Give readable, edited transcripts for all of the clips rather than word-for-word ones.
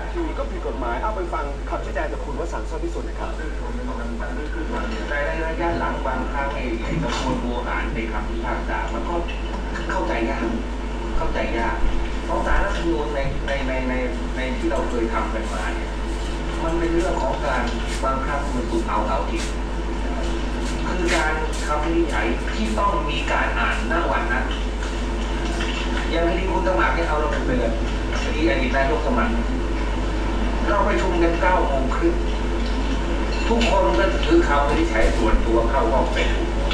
ทีก็ผิดกฎหมายเอาไปฟังคำชี้แจงจากคุณวสันต์ ซ่อนพิสุทธิ์นะครับในระยะหลังบางครั้งไอ้กระบวนโวหารในคำพิพากษามันก็เข้าใจยากเพราะศาลรัฐธรรมนูญในที่เราเคยทำกันมาเนี่ยมันเป็นเรื่องของการบางครั้งมันถูกเอาผิดคือการคำวินิจฉัยที่ต้องมีการอ่านหน้าวันนั้นอย่างคดีคุณสมัครเนี่ยเอาเราไปเลยคดีอดีตนายกสมัครเราไปชุมกัน9:30ทุกคนก็ถือคำวินิจฉัยส่วนตัวเข้าห้องเป็น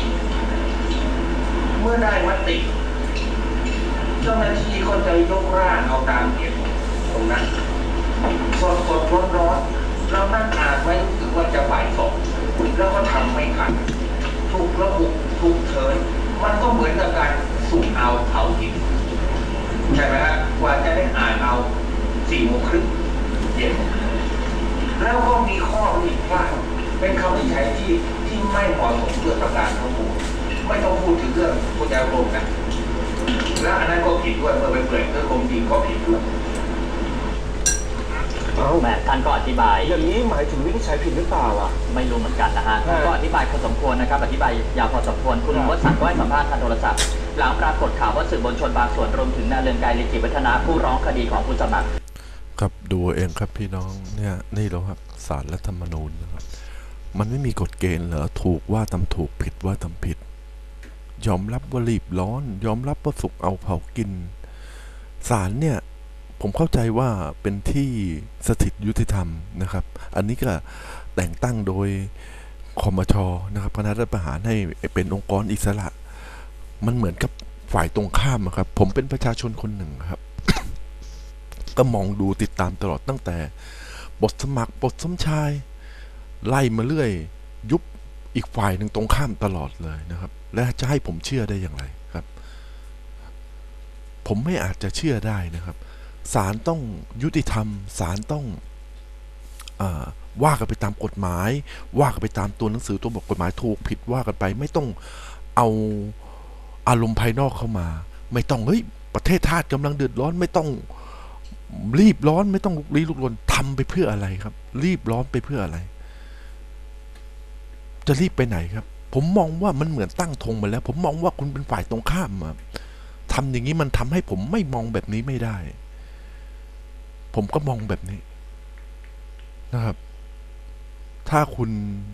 เมื่อได้มติเจ้าหน้าที่ก็จะยกร่างเอาตามเหตุตรงนั้นสดร้อนเรานั่งอ่านไว้รู้สึกว่าจะบ่าย2แล้วก็ทำไม่ทันถูกระบุถูกเชิญมันก็เหมือนกับการสุ่มเอาเผากินใช่ไหมฮะกว่าจะได้อ่านเอา4:30เย็นแล้วก็มีข้อผิดพลาดเป็นคำวินิจฉัยที่ไม่เหมาะสมเพื่อประการทั้งปวงไม่ต้องพูดถึงเรื่องคุณยาโรมนะและอันนั้นก็ผิดด้วยเมื่อไปเปิดเรื่องกรมจริงก็ผิดด้วยแม่ท่านก็อธิบายอย่างนี้หมายถึงวินิจฉัยผิดหรือเปล่าอ่ะไม่รู้เหมือนกันนะฮะท่านก็อธิบายพอสมควรนะครับอธิบายยาวพอสมควรคุณวสันต์ก็ให้สัมภาษณ์ทางโทรศัพท์หลังปรากฏข่าวว่าสื่อมวลชนบางส่วนรวมถึงนายเรืองไกร ลีกิจวัฒนะผู้ร้องคดีของผู้สมัครครับดูเองครับพี่น้องเนี่ยนี่เราครับศาลรัฐธรรมนูญนะครับมันไม่มีกฎเกณฑ์เหรอถูกว่าทำถูกผิดว่าทำผิดยอมรับว่ารีบร้อนยอมรับว่าสุกเอาเผากินศาลเนี่ยผมเข้าใจว่าเป็นที่สถิตยุติธรรมนะครับอันนี้ก็แต่งตั้งโดยคมช.นะครับคณะรัฐประหารให้เป็นองค์กรอิสระมันเหมือนกับฝ่ายตรงข้ามครับผมเป็นประชาชนคนหนึ่งครับ ก็มองดูติดตามตลอดตั้งแต่บทสมัครบทสมชายไล่มาเรื่อยยุบอีกฝ่ายหนึ่งตรงข้ามตลอดเลยนะครับและจะให้ผมเชื่อได้อย่างไรครับผมไม่อาจจะเชื่อได้นะครับศาลต้องยุติธรรมศาลต้องว่ากันไปตามกฎหมายว่ากันไปตามตัวหนังสือตัวบทกฎหมายถูกผิดว่ากันไปไม่ต้องเอาอารมณ์ภายนอกเข้ามาไม่ต้องเฮ้ยประเทศชาติกำลังเดือดร้อนไม่ต้องรีบร้อนไม่ต้องลุกลี้ลุกลนทำไปเพื่ออะไรครับรีบร้อนไปเพื่ออะไรจะรีบไปไหนครับผมมองว่ามันเหมือนตั้งธงมาแล้วผมมองว่าคุณเป็นฝ่ายตรงข้ามทำอย่างนี้มันทำให้ผมไม่มองแบบนี้ไม่ได้ผมก็มองแบบนี้นะครับถ้าคุณ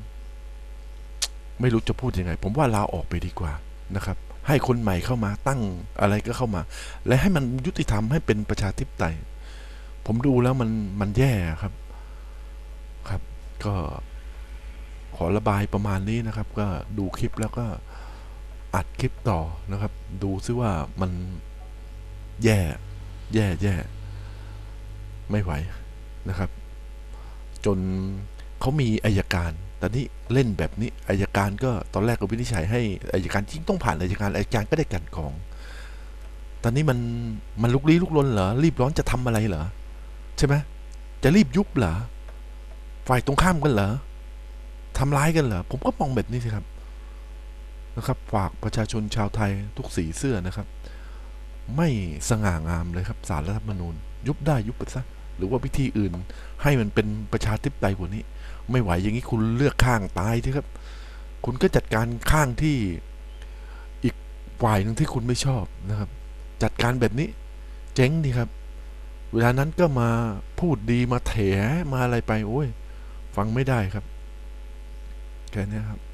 ไม่รู้จะพูดยังไงผมว่าลาออกไปดีกว่านะครับให้คนใหม่เข้ามาตั้งอะไรก็เข้ามาและให้มันยุติธรรมให้เป็นประชาธิปไตยผมดูแล้วมันแย่ครับก็ขอระบายประมาณนี้นะครับก็ดูคลิปแล้วก็อัดคลิปต่อนะครับดูซิว่ามันแย่ไม่ไหวนะครับจนเขามีอัยการแต่นี่เล่นแบบนี้อัยการก็ตอนแรกก็วินิจฉัยให้อัยการจริงต้องผ่านอัยการก็ได้กลั่นกรองตอนนี้มันลุกลี้ลุกลนเหรอรีบร้อนจะทำอะไรเหรอใช่ไหมจะรีบยุบเหรอฝ่ายตรงข้ามกันเหรอทำร้ายกันเหรอผมก็มองแบบนี้สิครับนะครับฝากประชาชนชาวไทยทุกสีเสื้อนะครับไม่สง่างามเลยครับศาลรัฐธรรมนูญยุบได้ยุบไปซะหรือว่าวิธีอื่นให้มันเป็นประชาธิปไตยกว่านี้ไม่ไหวอย่างนี้คุณเลือกข้างตายสิครับคุณก็จัดการข้างที่อีกฝ่ายหนึ่งที่คุณไม่ชอบนะครับจัดการแบบนี้เจ๊งดีครับเวลานั้นก็มาพูดดีมาแถมาอะไรไปโอ้ยฟังไม่ได้ครับแค่นี้ครับ